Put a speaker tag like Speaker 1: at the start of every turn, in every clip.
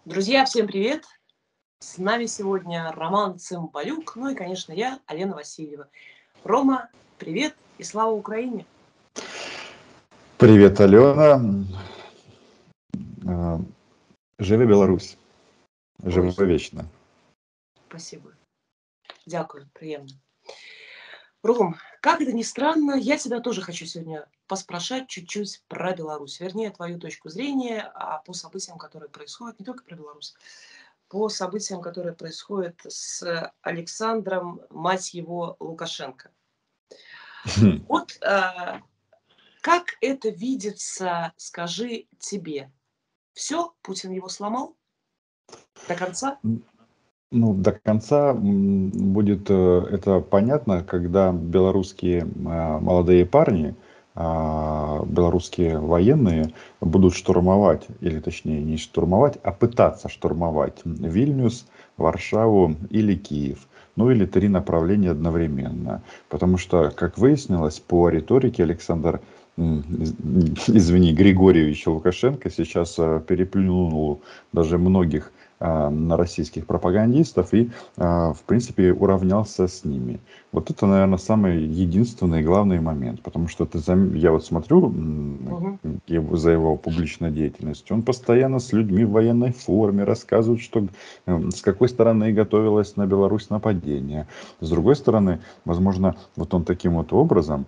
Speaker 1: Друзья, всем привет! С нами сегодня Роман Цымбалюк, ну и, конечно, я, Алена Васильева. Рома, привет и слава Украине!
Speaker 2: Привет, Алена. Живи Беларусь.
Speaker 1: Ой,
Speaker 2: Живи вечно.
Speaker 1: спасибо. Дякую, приємно. Ром, как это ни странно, я тебя тоже хочу сегодня поспрашать чуть-чуть про Беларусь. Вернее, твою точку зрения по событиям, которые происходят, не только про Беларусь, по событиям, которые происходят с Александром, мать его, Лукашенко. Вот как это видится, скажи, тебе? Все, Путин его сломал? До конца?
Speaker 2: Ну, до конца будет это понятно, когда белорусские молодые парни, белорусские военные будут штурмовать, или точнее не штурмовать, а пытаться штурмовать Вильнюс, Варшаву или Киев. Ну или три направления одновременно. Потому что, как выяснилось, по риторике Александр, извини, Григорьевич Лукашенко сейчас переплюнул даже многих на российских пропагандистов и, в принципе, уравнялся с ними. Вот это, наверное, самый единственный и главный момент. Потому что я вот смотрю за его публичной деятельностью. Он постоянно с людьми в военной форме рассказывает, что с какой стороны готовилось на Беларусь нападение. С другой стороны, возможно, вот он таким вот образом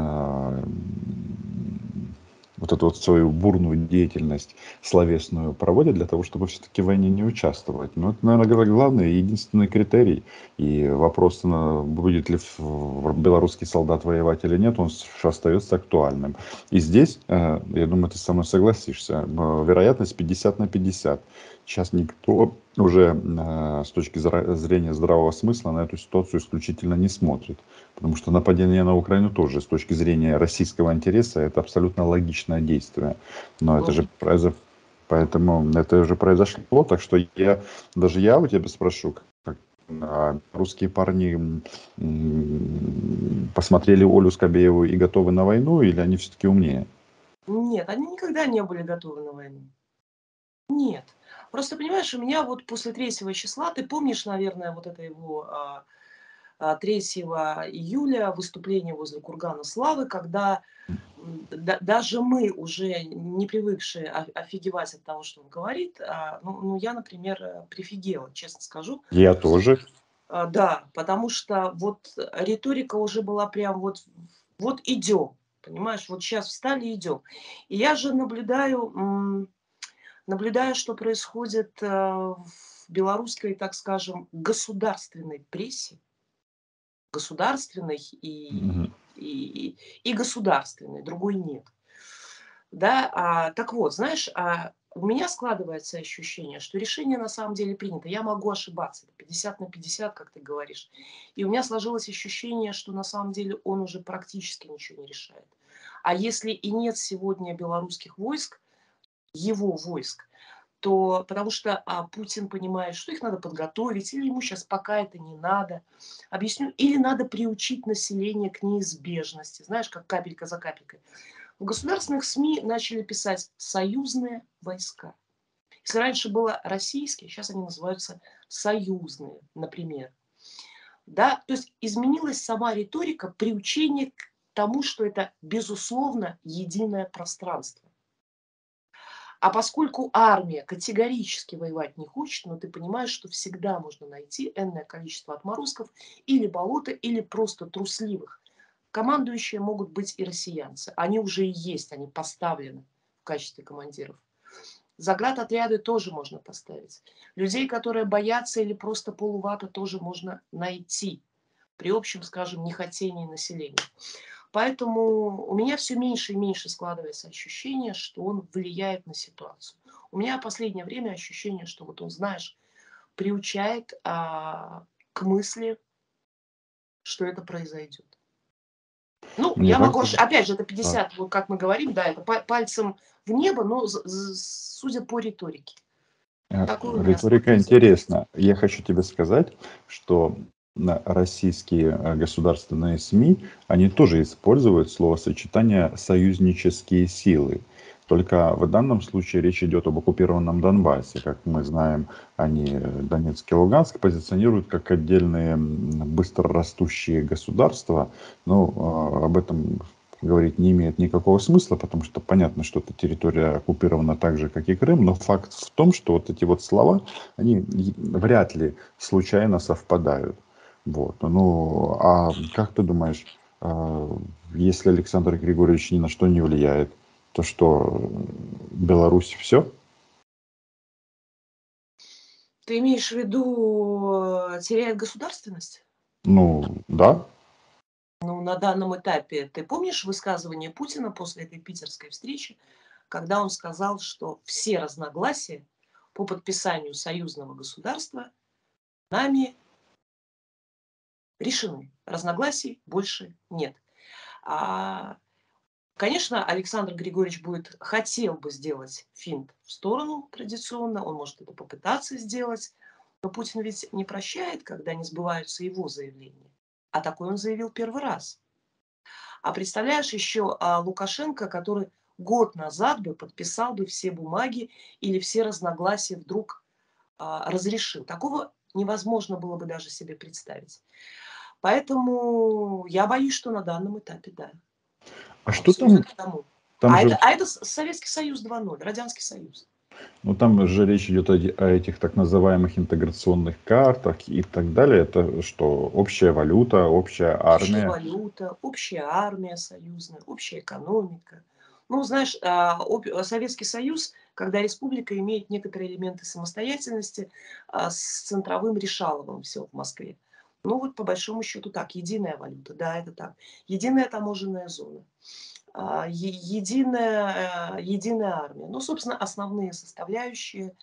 Speaker 2: вот эту вот свою бурную деятельность словесную проводит для того, чтобы все-таки в войне не участвовать. Но это, наверное, главный и единственный критерий. И вопрос, будет ли белорусский солдат воевать или нет, он остается актуальным. И здесь, я думаю, ты со мной согласишься, вероятность 50/50. Сейчас никто уже с точки зрения здравого смысла на эту ситуацию исключительно не смотрит. Потому что нападение на Украину тоже с точки зрения российского интереса это абсолютно логичное действие. Но это же поэтому это уже произошло. Так что я у тебя спрошу, как русские парни посмотрели Олю Скобееву и готовы на войну, или они все-таки умнее?
Speaker 1: Нет, они никогда не были готовы на войну. Нет. Просто, понимаешь, у меня вот после 3 числа, ты помнишь, наверное, вот это его 3 июля выступление возле Кургана Славы, когда даже мы, уже не привыкшие офигевать от того, что он говорит, я, например, прифигела, честно скажу.
Speaker 2: Я тоже.
Speaker 1: Да, потому что вот риторика уже была прям вот идем, понимаешь, вот сейчас встали и идем. И я же наблюдаю, что происходит в белорусской, так скажем, государственной прессе, государственной и государственной, другой нет. Да, так вот, знаешь, у меня складывается ощущение, что решение на самом деле принято. Я могу ошибаться, 50/50, как ты говоришь. И у меня сложилось ощущение, что на самом деле он уже практически ничего не решает. А если и нет сегодня белорусских войск, его войск, то потому что Путин понимает, что их надо подготовить, или ему сейчас пока это не надо. Объясню, или надо приучить население к неизбежности, знаешь, как капелька за капелькой. В государственных СМИ начали писать «союзные войска». Если раньше было российские, сейчас они называются союзные, например. Да? То есть изменилась сама риторика, приучение к тому, что это, безусловно, единое пространство. А поскольку армия категорически воевать не хочет, но ты понимаешь, что всегда можно найти энное количество отморозков или болота, или просто трусливых. Командующие могут быть и россиянцы. Они уже и есть, они поставлены в качестве командиров. Заградотряды тоже можно поставить. Людей, которые боятся или просто полувата, тоже можно найти при общем, скажем, нехотении населения. Поэтому у меня все меньше и меньше складывается ощущение, что он влияет на ситуацию. У меня в последнее время ощущение, что вот он, знаешь, приучает к мысли, что это произойдет. Ну,
Speaker 2: Мне
Speaker 1: я могу,
Speaker 2: кажется,
Speaker 1: опять же, это 50, вот как мы говорим, да, это пальцем в небо, но судя по риторике. Такой у меня
Speaker 2: риторика
Speaker 1: складывается.
Speaker 2: интересна. Я хочу тебе сказать, что российские государственные СМИ, они тоже используют словосочетание «союзнические силы». Только в данном случае речь идет об оккупированном Донбассе. Как мы знаем, они Донецк и Луганск позиционируют как отдельные быстро растущие государства. Но об этом говорить не имеет никакого смысла, потому что понятно, что эта территория оккупирована так же, как и Крым, но факт в том, что вот эти вот слова, они вряд ли случайно совпадают. Вот. Ну, а как ты думаешь, если Александр Григорьевич ни на что не влияет, то что Беларусь все?
Speaker 1: Ты имеешь в виду, теряет государственность?
Speaker 2: Ну, да.
Speaker 1: Ну, на данном этапе ты помнишь высказывание Путина после этой питерской встречи, когда он сказал, что все разногласия по подписанию союзного государства нами решены. Разногласий больше нет. А, Конечно, Александр Григорьевич хотел бы сделать финт в сторону традиционно, он может это попытаться сделать, но Путин ведь не прощает, когда не сбываются его заявления. А такой он заявил первый раз. А представляешь, еще Лукашенко, который год назад бы подписал бы все бумаги или все разногласия вдруг разрешил. Такого невозможно было бы даже себе представить. Поэтому я боюсь, что на данном этапе, да,
Speaker 2: А что
Speaker 1: все
Speaker 2: там?
Speaker 1: идет к тому.
Speaker 2: Там же,
Speaker 1: Это Советский Союз 2.0, Радянский Союз.
Speaker 2: ну, там же речь идет о этих так называемых интеграционных картах и так далее. Это что, общая валюта, общая
Speaker 1: Общая
Speaker 2: армия?
Speaker 1: валюта, общая армия союзная, общая экономика. Ну, знаешь, Советский Союз, когда республика имеет некоторые элементы самостоятельности с центровым решаловым все в Москве. Ну, вот по большому счету так, единая валюта, да, это так. Единая таможенная зона, единая армия. Ну, собственно, основные составляющие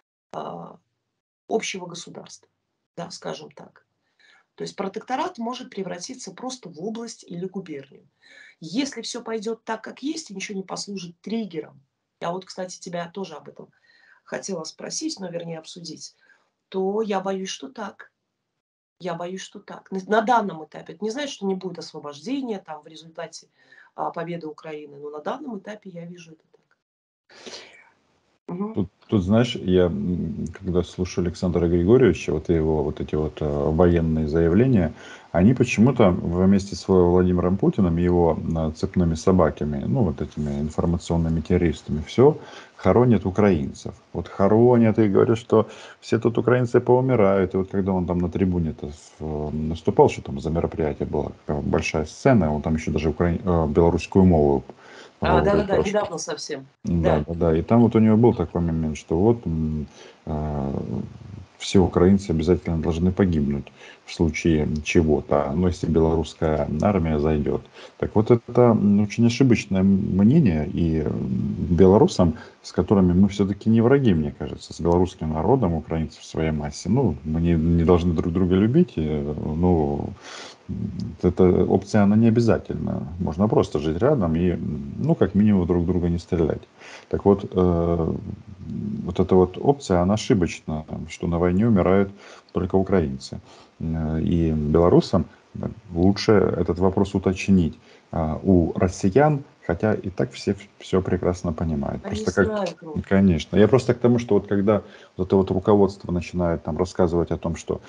Speaker 1: общего государства, да, скажем так. То есть протекторат может превратиться просто в область или губернию. Если все пойдет так, как есть, и ничего не послужит триггером, я вот, кстати, тебя тоже об этом хотела спросить, но вернее обсудить, то я боюсь, что так. Я боюсь, что так. На данном этапе. Это не значит, что не будет освобождения там в результате победы Украины, но на данном этапе я вижу это так. Мгм.
Speaker 2: Тут, знаешь, я когда слушаю Александра Григорьевича, вот его вот эти вот военные заявления, они почему-то вместе с Владимиром Путиным и его цепными собаками, ну вот этими информационными террористами, все хоронят украинцев. Вот хоронят и говорят, что все тут украинцы поумирают. И вот когда он там на трибуне-то наступал, что там за мероприятие было, такая большая сцена, он там еще даже белорусскую мову говорил.
Speaker 1: Да-да-да, недавно совсем.
Speaker 2: Да,
Speaker 1: Да.
Speaker 2: да, да. И там вот у него был такой момент, что вот все украинцы обязательно должны погибнуть в случае чего-то, но если белорусская армия зайдет. Так вот это очень ошибочное мнение, и белорусам, с которыми мы все-таки не враги, мне кажется, с белорусским народом, украинцы в своей массе, ну, мы не должны друг друга любить, ну, эта опция, она не обязательна. Можно просто жить рядом и, ну, как минимум, друг друга не стрелять. Так вот, вот эта вот опция, она ошибочна, что на войне умирают только украинцы. И белорусам лучше этот вопрос уточнить у россиян, хотя и так все прекрасно понимают.
Speaker 1: Они
Speaker 2: Просто как,
Speaker 1: знают, Ром.
Speaker 2: конечно. Я просто к тому, что вот когда вот это вот руководство начинает там рассказывать о том, что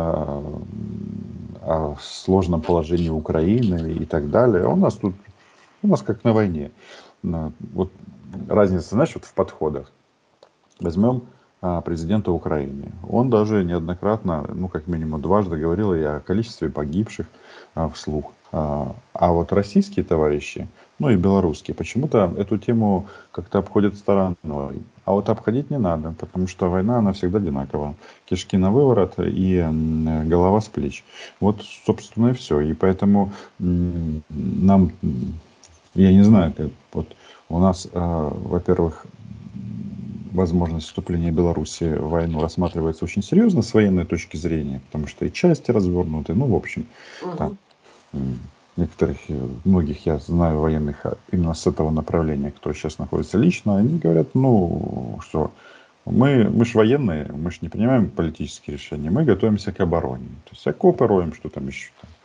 Speaker 2: о сложном положении Украины и так далее, у нас как на войне. Вот разница, знаешь, вот в подходах. Возьмем президента Украины. Он даже неоднократно, ну как минимум дважды говорил и о количестве погибших вслух. А вот российские товарищи, ну и белорусские, почему-то эту тему как-то обходят стороной. А вот обходить не надо, потому что война, она всегда одинакова. Кишки на выворот и голова с плеч. Вот, собственно, и все. И поэтому нам, я не знаю, вот у нас, во-первых, возможность вступления Беларуси в войну рассматривается очень серьезно с военной точки зрения, потому что и части развернуты, ну, в общем, там
Speaker 1: Мгм.
Speaker 2: некоторых, многих я знаю военных именно с этого направления, кто сейчас находится лично, они говорят, ну, что мы ж военные, мы ж не принимаем политические решения, мы готовимся к обороне. То есть окопы роем, что там еще там,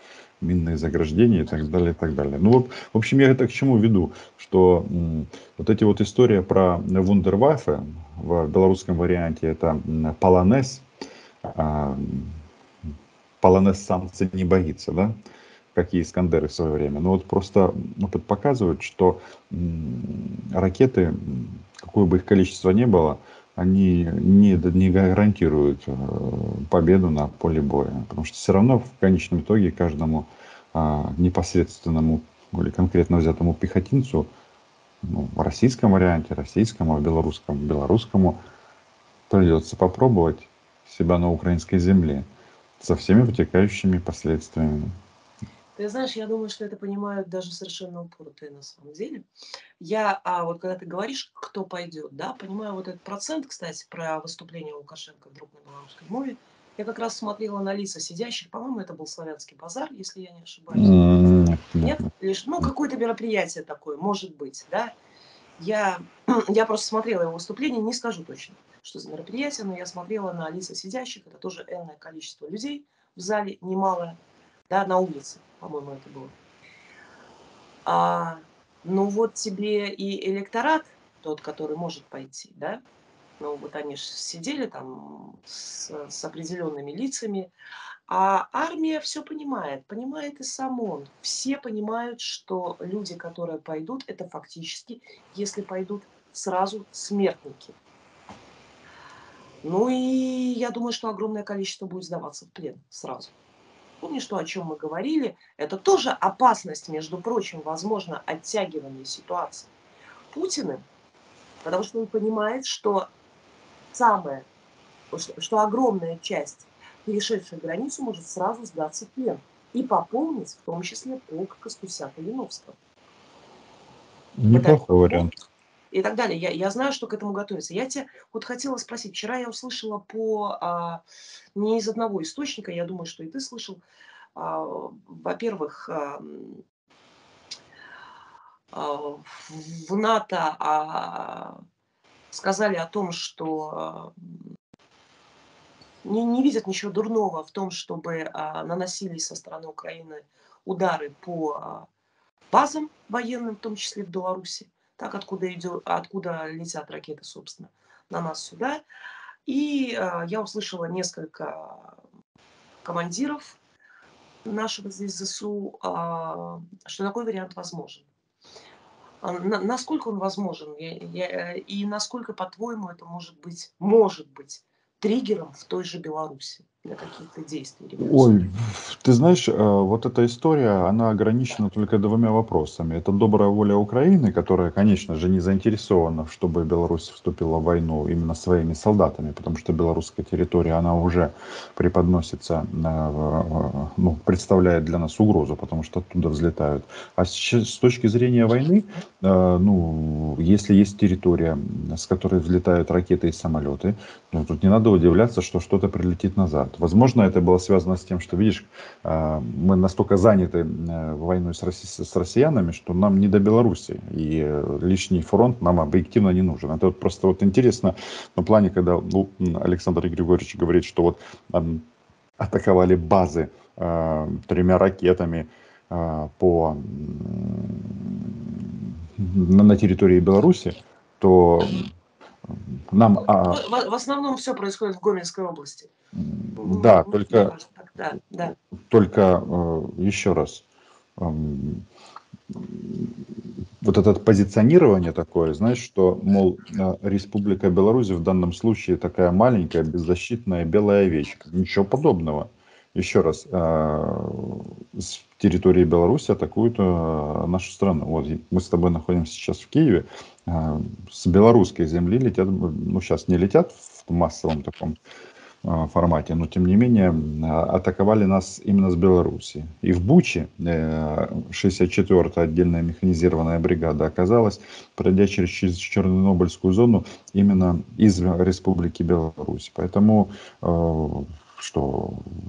Speaker 2: минные заграждения и так далее, и так далее. Ну вот, в общем, я это к чему веду, что вот эти вот истории про вундерваффе в белорусском варианте это полонез, а, полонез самца не боится, да, как и Искандеры в свое время. Но вот просто опыт показывает, что ракеты, какое бы их количество ни было, они не гарантируют победу на поле боя. Потому что все равно в конечном итоге каждому непосредственному или конкретно взятому пехотинцу, ну, в российском варианте, российскому, в белорусскому, придется попробовать себя на украинской земле со всеми вытекающими последствиями.
Speaker 1: Ты знаешь, я думаю, что это понимают даже совершенно упоротые на самом деле. Вот когда ты говоришь, кто пойдет, да, понимаю вот этот процент, кстати, про выступление Лукашенко вдруг на белорусской мове. Я как раз смотрела на лица сидящих, по-моему, это был славянский базар, если я не ошибаюсь.
Speaker 2: Нет, нет,
Speaker 1: Нет?
Speaker 2: нет.
Speaker 1: Лишь, какое-то мероприятие такое, может быть, да. Я, я просто смотрела его выступление, не скажу точно, что за мероприятие, но я смотрела на лица сидящих, это тоже энное количество людей в зале, немалое, да, на улице, по-моему, это было. А, ну вот тебе и электорат, тот, который может пойти, да, ну вот они ж сидели там с определенными лицами, а армия все понимает, понимает и сам он. Все понимают, что люди, которые пойдут, это фактически, если пойдут, сразу смертники. Ну и я думаю, что огромное количество будет сдаваться в плен сразу. Помнишь то, о чем мы говорили? Это тоже опасность, между прочим, возможно, оттягивания ситуации Путиным, потому что он понимает, что самое, что огромная часть перешедших границу может сразу сдаться в плен и пополнить, в том числе, полк Костуся-Калиновского.
Speaker 2: Неплохой вариант.
Speaker 1: И так далее. Я знаю, что к этому готовится. Я тебя вот хотела спросить. Вчера я услышала не из одного источника, я думаю, что и ты слышал. Во-первых, в НАТО сказали о том, что не видят ничего дурного в том, чтобы наносились со стороны Украины удары по базам военным, в том числе в Беларуси, так откуда летят ракеты, собственно, на нас сюда. И я услышала несколько командиров нашего здесь ЗСУ, что такой вариант возможен. Насколько он возможен? И насколько, по-твоему, это может быть триггером в той же Беларуси для каких-то действий
Speaker 2: Ой,
Speaker 1: революционных?
Speaker 2: ты знаешь, вот эта история, она ограничена только двумя вопросами. Это добрая воля Украины, которая, конечно же, не заинтересована, чтобы Беларусь вступила в войну именно своими солдатами, потому что белорусская территория, она уже преподносится, ну, представляет для нас угрозу, потому что оттуда взлетают. А с точки зрения войны, ну, если есть территория, с которой взлетают ракеты и самолеты, ну, тут не надо удивляться, что что-то прилетит назад. Возможно, это было связано с тем, что, видишь, мы настолько заняты войной с россиянами, что нам не до Беларуси. И лишний фронт нам объективно не нужен. Это вот просто вот интересно на плане, когда Александр Григорьевич говорит, что вот атаковали базы 3 ракетами на территории Беларуси, то нам
Speaker 1: В основном все происходит в Гомельской области.
Speaker 2: да,
Speaker 1: Мне кажется, так, да, да.
Speaker 2: только еще раз, вот это позиционирование такое, знаешь, что, мол, Республика Беларусь в данном случае такая маленькая, беззащитная белая овечка. Ничего подобного. Еще раз, с территории Беларуси атакуют нашу страну. Вот мы с тобой находимся сейчас в Киеве. С белорусской земли летят, ну сейчас не летят в массовом таком формате, но тем не менее атаковали нас именно с Беларуси. И в Буче 64-я отдельная механизированная бригада оказалась, пройдя через Чернобыльскую зону именно из Республики Беларусь. Поэтому что,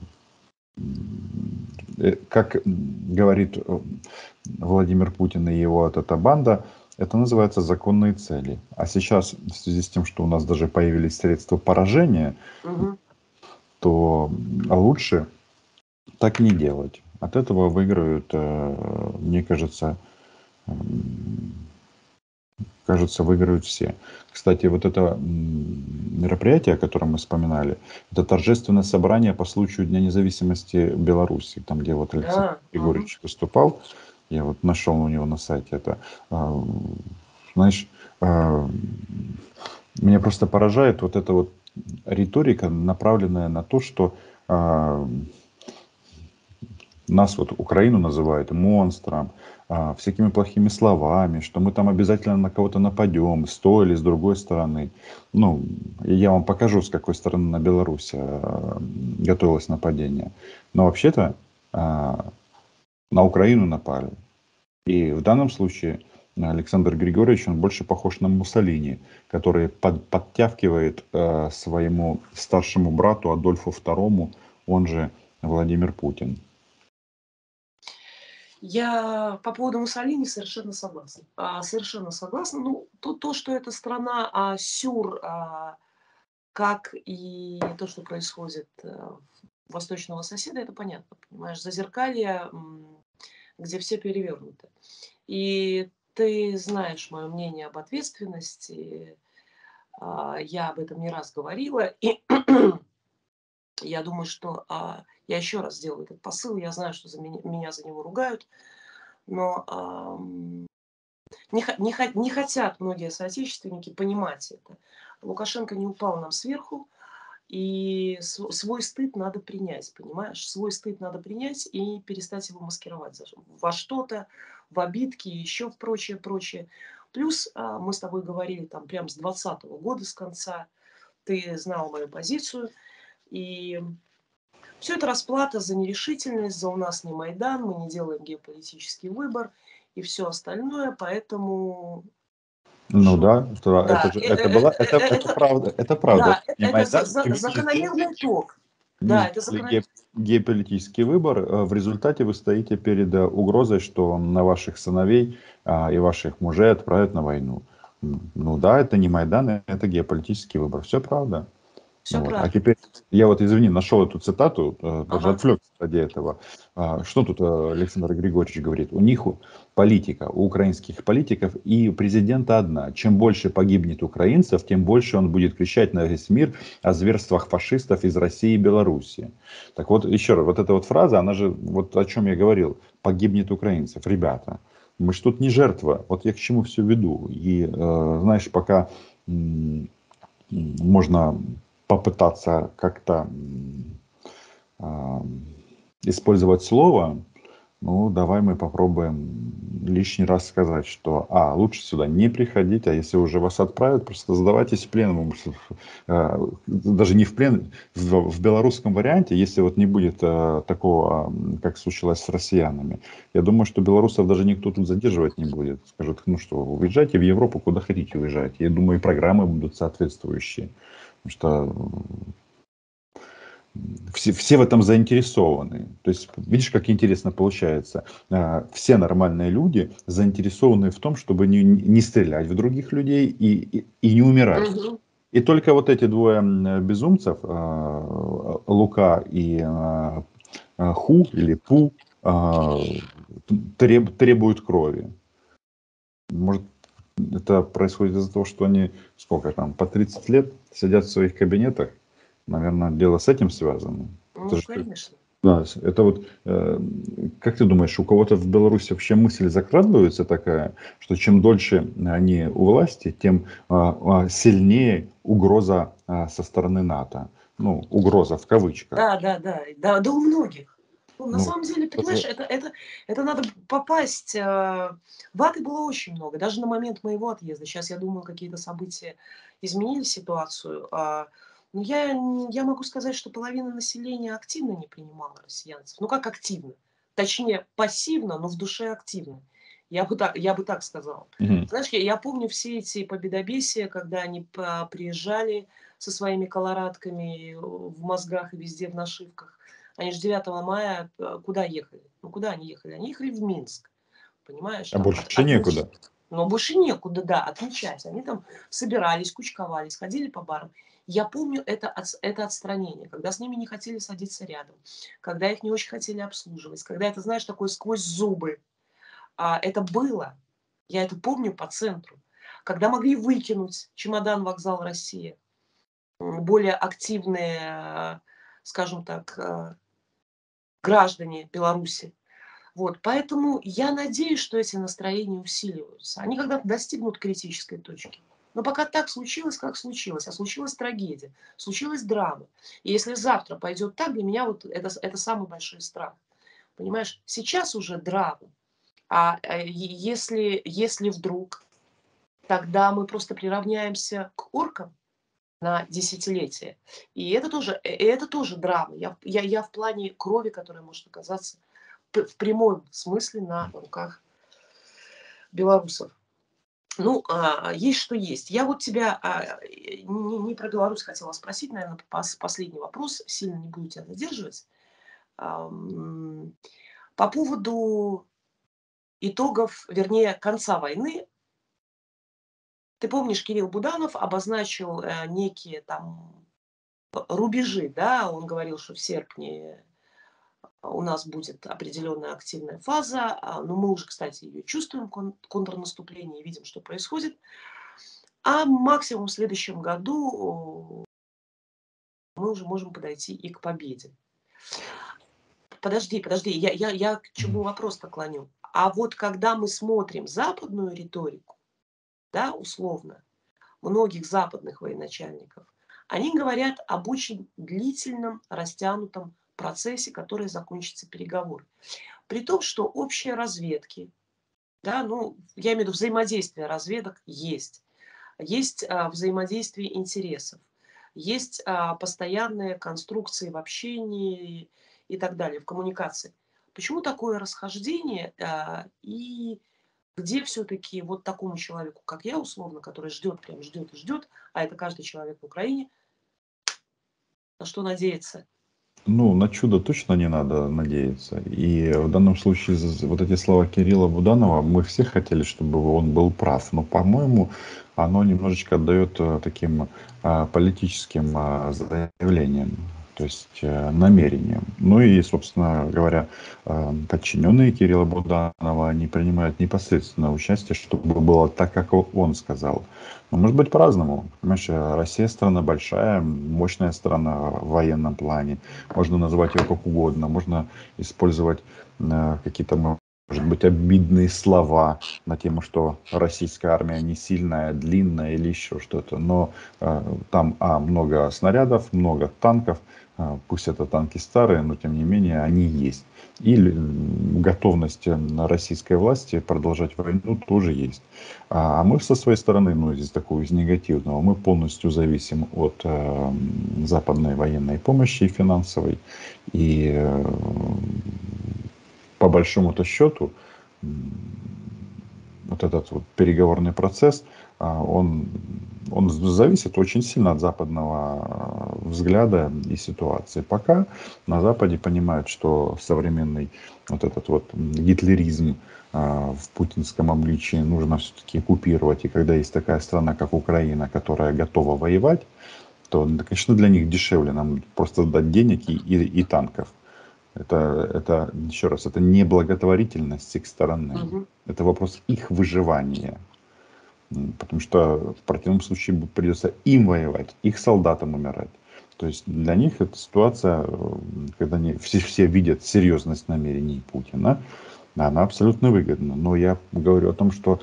Speaker 2: как говорит Владимир Путин и его вот эта банда, это называется законные цели. А сейчас, в связи с тем, что у нас даже появились средства поражения,
Speaker 1: Мгм.
Speaker 2: то лучше так не делать. от этого выиграют, мне кажется, выиграют все. Кстати, вот это мероприятие, о котором мы вспоминали, это торжественное собрание по случаю Дня независимости Беларуси, там, где вот Александр
Speaker 1: Да, мгм.
Speaker 2: Григорьевич выступал. Я вот нашел у него на сайте это. А, Знаешь, а, меня просто поражает вот эта вот риторика, направленная на то, что а, нас вот Украину называют монстром, всякими плохими словами, что мы там обязательно на кого-то нападем, с той или с другой стороны. Ну, я вам покажу, с какой стороны на Беларусь готовилось нападение. Но вообще-то на Украину напали. И в данном случае Александр Григорьевич, он больше похож на Муссолини, который подтягивает своему старшему брату Адольфу II, он же Владимир Путин.
Speaker 1: Я по поводу Муссолини совершенно согласна. Совершенно согласна. Ну, то, что эта страна сюр, как и то, что происходит у восточного соседа, это понятно, понимаешь. Зазеркалье, где все перевернуты. И ты знаешь мое мнение об ответственности. Я об этом не раз говорила. И я думаю, что я еще раз сделаю этот посыл. Я знаю, что меня за него ругают. Но не хотят многие соотечественники понимать это. Лукашенко не упал нам сверху, и свой стыд надо принять, понимаешь? Свой стыд надо принять и перестать его маскировать во что-то, в обидки, еще в прочее, прочее. Плюс мы с тобой говорили там прям с 2020 года, с конца, ты знал мою позицию, и все это расплата за нерешительность, за у нас не Майдан, мы не делаем геополитический выбор и все остальное, поэтому
Speaker 2: Ну
Speaker 1: что?
Speaker 2: да, это
Speaker 1: Да,
Speaker 2: же, это была, это правда.
Speaker 1: да,
Speaker 2: Не
Speaker 1: это
Speaker 2: Майдан, и мы
Speaker 1: закономерный итог. Да, это
Speaker 2: сделали геополитический выбор. В результате вы стоите перед угрозой, что на ваших сыновей и ваших мужей отправят на войну. Ну да, это не Майдан, это геополитический выбор. Все правда.
Speaker 1: все
Speaker 2: Вот. А
Speaker 1: правда.
Speaker 2: теперь я вот, извини, нашел эту цитату, даже
Speaker 1: Ага.
Speaker 2: отвлекся ради этого. Что тут Александр Григорьевич говорит? У них политика, у украинских политиков и президента одна. Чем больше погибнет украинцев, тем больше он будет кричать на весь мир о зверствах фашистов из России и Белоруссии. Так вот, еще раз, вот эта вот фраза, она же, вот о чем я говорил, погибнет украинцев. Ребята, мы ж тут не жертва. Вот я к чему все веду. И, знаешь, пока можно попытаться как-то а, использовать слово, ну, давай мы попробуем лишний раз сказать, что, лучше сюда не приходить, а если уже вас отправят, просто сдавайтесь в плен. Даже не в плен, в белорусском варианте, если вот не будет такого, как случилось с россиянами. Я думаю, что белорусов даже никто тут задерживать не будет. Скажут, ну что, уезжайте в Европу, куда хотите уезжать. Я думаю, и программы будут соответствующие. Потому что все в этом заинтересованы. То есть, видишь, как интересно получается. Все нормальные люди заинтересованы в том, чтобы не стрелять в других людей и не умирать.
Speaker 1: Мгм.
Speaker 2: И только вот эти двое безумцев, Лука и Ху или Пу, требуют крови. Может, это происходит из-за того, что они, сколько там, по 30 лет сидят в своих кабинетах. Наверное, дело с этим связано. Это
Speaker 1: Ну,
Speaker 2: же,
Speaker 1: конечно.
Speaker 2: да, это вот, как ты думаешь, у кого-то в Беларуси вообще мысль закрадывается такая, что чем дольше они у власти, тем сильнее угроза со стороны НАТО. Ну, угроза в кавычках.
Speaker 1: Да, да, да, да, да у многих. Ну, на
Speaker 2: Ну,
Speaker 1: самом деле,
Speaker 2: это
Speaker 1: понимаешь, это надо попасть. Ваты было очень много, даже на момент моего отъезда. Сейчас, я думаю, какие-то события изменили ситуацию. Но я могу сказать, что половина населения активно не принимала россиянцев. Ну, как активно? Точнее, пассивно, но в душе активно. Я бы так сказала.
Speaker 2: мгм.
Speaker 1: Знаешь, я помню все эти победобесия, когда они приезжали со своими колорадками в мозгах и везде в нашивках. Они же 9 мая куда ехали? Ну, куда они ехали? Они ехали в Минск, понимаешь,
Speaker 2: А
Speaker 1: там
Speaker 2: больше
Speaker 1: отмечать.
Speaker 2: некуда.
Speaker 1: Но больше некуда, да, отмечать. Они там собирались, кучковались, ходили по барам. Я помню это отстранение, когда с ними не хотели садиться рядом, когда их не очень хотели обслуживать, когда это, знаешь, такое сквозь зубы. Это было. Я это помню по центру. Когда могли выкинуть чемодан вокзал Россия. Более активные, скажем так, граждане Беларуси. Вот, поэтому я надеюсь, что эти настроения усиливаются. Они когда-то достигнут критической точки. Но пока так случилось, как случилось, а случилась трагедия, случилась драма. И если завтра пойдет так, для меня вот это самый большой страх. Понимаешь, сейчас уже драма. Если вдруг, тогда мы просто приравняемся к оркам на десятилетие. И это тоже драма. Я в плане крови, которая может оказаться в прямом смысле на руках белорусов. Ну, есть что есть. Я вот тебя не про Беларусь хотела спросить, наверное, последний вопрос, сильно не буду тебя задерживать. По поводу итогов, вернее, конца войны. Ты помнишь, Кирилл Буданов обозначил некие там рубежи, да, он говорил, что в серпне у нас будет определенная активная фаза, но мы уже, кстати, ее чувствуем, контрнаступление, видим, что происходит. А максимум в следующем году мы уже можем подойти и к победе. Подожди, я к чему вопрос-то клоню? А вот когда мы смотрим западную риторику, да, условно, многих западных военачальников, они говорят об очень длительном, растянутом процессе, который закончится переговорами. При том, что общие разведки, да, ну, я имею в виду взаимодействие разведок есть. Есть взаимодействие интересов, есть постоянные конструкции в общении и так далее, в коммуникации. Почему такое расхождение и где все-таки вот такому человеку, как я, условно, который ждет, прям ждет и ждет, а это каждый человек в Украине, на что надеяться?
Speaker 2: Ну, на чудо точно не надо надеяться. И в данном случае вот эти слова Кирилла Буданова, мы все хотели, чтобы он был прав. Но, по-моему, оно немножечко отдает таким политическим заявлениям, то есть намерениям. Ну и, собственно говоря, подчиненные Кирилла Буданова, они принимают непосредственное участие, чтобы было так, как он сказал. Но может быть по-разному. Понимаешь, Россия страна большая, мощная страна в военном плане. Можно называть ее как угодно, можно использовать какие-то, может быть, обидные слова на тему, что российская армия не сильная, длинная или еще что-то. Но там много снарядов, много танков, пусть это танки старые, но тем не менее они есть. И готовность российской власти продолжать войну тоже есть. А мы со своей стороны, ну здесь такого из негативного, мы полностью зависим от западной военной помощи финансовой. И по большому-то счету вот этот вот переговорный процесс, он зависит очень сильно от западного взгляда и ситуации. Пока на Западе понимают, что современный вот этот вот гитлеризм в путинском обличии нужно все-таки купировать. И когда есть такая страна, как Украина, которая готова воевать, то, конечно, для них дешевле нам просто дать денег и танков. Это, еще раз, это не благотворительность с их стороны.
Speaker 1: Мгм.
Speaker 2: Это вопрос их выживания. Потому что в противном случае придется им воевать, их солдатам умирать. То есть для них эта ситуация, когда они все видят серьезность намерений Путина, она абсолютно выгодна. Но я говорю о том, что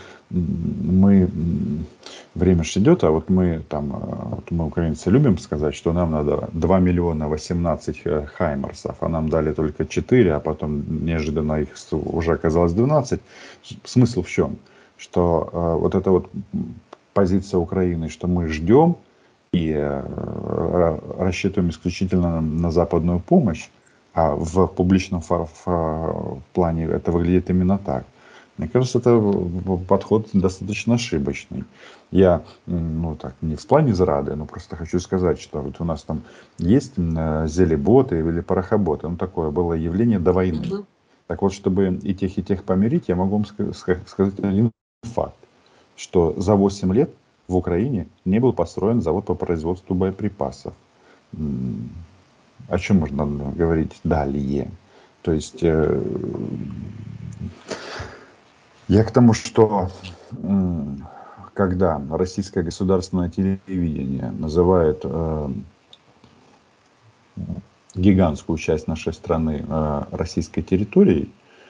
Speaker 2: время же идет, а вот мы, украинцы, любим сказать, что нам надо 2 миллиона 18 хаймерсов, а нам дали только 4, а потом неожиданно их уже оказалось 12. Смысл в чем? Что вот эта вот позиция Украины, что мы ждем и рассчитываем исключительно на западную помощь, а в публичном плане это выглядит именно так. Мне кажется, это подход достаточно ошибочный. Я, ну так, не в плане зрады, но просто хочу сказать, что вот у нас там есть зелеботы или порохоботы. Ну, такое было явление до войны.
Speaker 1: Мгм.
Speaker 2: Так вот, чтобы и тех помирить, я могу вам сказать один факт, что за 8 лет в Украине не был построен завод по производству боеприпасов. М, О чем можно говорить далее? То есть я к тому, что когда российское государственное телевидение называет гигантскую часть нашей страны российской территорией,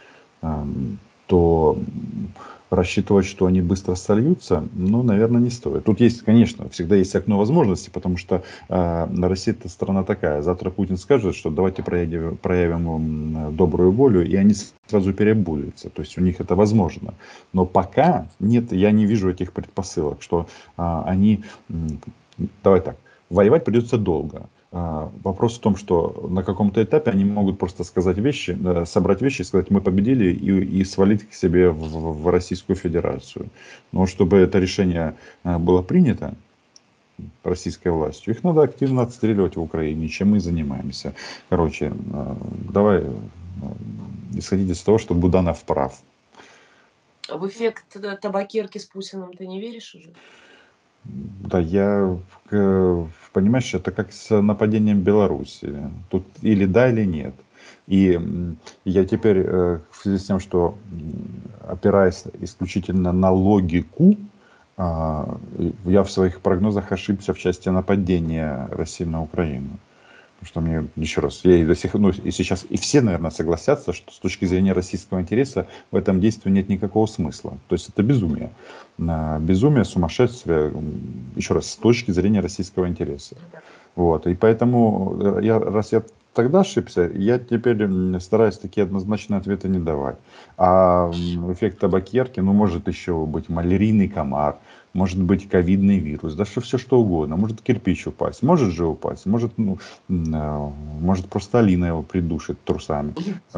Speaker 2: то рассчитывать, что они быстро сольются, ну, наверное, не стоит. Тут есть, конечно, всегда есть окно возможностей, потому что Россия это страна такая. Завтра Путин скажет, что давайте проявим им добрую волю, и они сразу переобуются. То есть у них это возможно. Но пока нет, я не вижу этих предпосылок, что они, давай так, воевать придется долго. Вопрос в том, что на каком-то этапе они могут просто сказать вещи, собрать вещи, сказать, мы победили, и свалить к себе в Российскую Федерацию. Но чтобы это решение было принято российской властью, их надо активно отстреливать в Украине, чем мы и занимаемся. Короче, давай исходить из того, что Буданов прав.
Speaker 1: В эффект табакерки с Путиным ты не веришь уже?
Speaker 2: Да, понимаешь, это как с нападением Беларуси. Тут или да, или нет. И я теперь в связи с тем, что опираясь исключительно на логику, я в своих прогнозах ошибся в части нападения России на Украину. Потому что мне, еще раз, я и до сих ну, и сейчас, и все, наверное, согласятся, что с точки зрения российского интереса в этом действии нет никакого смысла. То есть это безумие. Безумие, сумасшествие, еще раз, с точки зрения российского интереса. Вот. И поэтому, раз я тогда ошибся, я теперь стараюсь такие однозначные ответы не давать. А эффект табакерки, ну, может еще быть малярийный комар, может быть ковидный вирус, да все что угодно. Может кирпич упасть, может же упасть, может просто Алина его придушит трусами.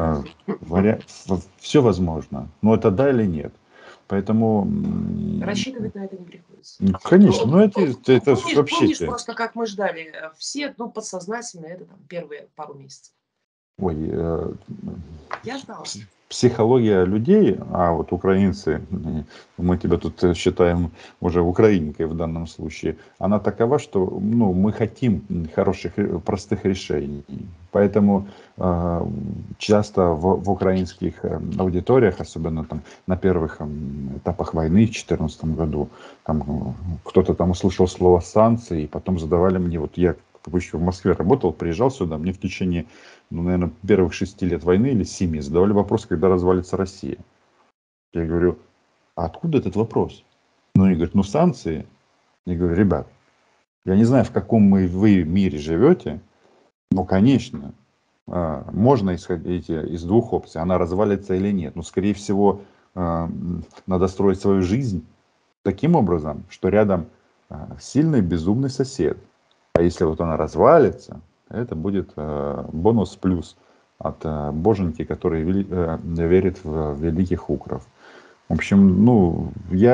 Speaker 2: Все возможно, но это да или нет. Поэтому,
Speaker 1: Рассчитывать на это не приходится.
Speaker 2: конечно, ну это вообще...
Speaker 1: Помнишь просто, как мы ждали все, ну, подсознательно, это там первые пару месяцев.
Speaker 2: Ой,
Speaker 1: Я ждала.
Speaker 2: психология людей, а вот украинцы, мы тебя тут считаем уже украинкой в данном случае, она такова, что ну, мы хотим хороших, простых решений. Поэтому часто в украинских аудиториях, особенно там на первых этапах войны в 2014 году, там, кто-то там услышал слово санкции, и потом задавали мне, вот я еще в Москве работал, приезжал сюда, мне в течение, ну, наверное, первых 6 лет войны или 7 задавали вопрос, когда развалится Россия. Я говорю, а откуда этот вопрос? Ну, они говорят, ну, санкции. Я говорю, ребят, я не знаю, в каком вы мире живете, но, конечно, можно исходить из двух опций, она развалится или нет. Но, скорее всего, надо строить свою жизнь таким образом, что рядом сильный безумный сосед. А если вот она развалится, это будет бонус плюс от боженьки, который верит в великих укров. В общем, ну,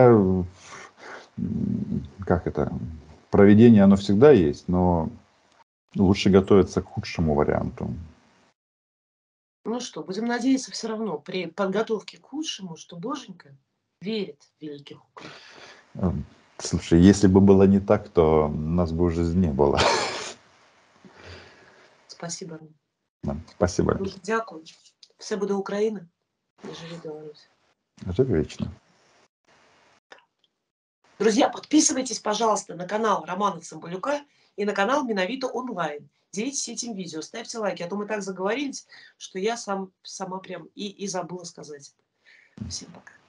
Speaker 2: как это, проведение оно всегда есть, но лучше готовиться к худшему варианту.
Speaker 1: Ну что, будем надеяться все равно при подготовке к худшему, что Боженька верит в великих укров.
Speaker 2: Слушай, если бы было не так, то нас бы уже не было.
Speaker 1: Спасибо.
Speaker 2: Да, спасибо.
Speaker 1: Дуже дякую. Все буде Україна. Не живи Беларусь.
Speaker 2: Живи вечно.
Speaker 1: Друзья, подписывайтесь, пожалуйста, на канал Романа Цымбалюка и на канал Миновито онлайн. Делитесь этим видео, ставьте лайки. А то мы так заговорились, что я сама прям и забыла сказать. Всем пока.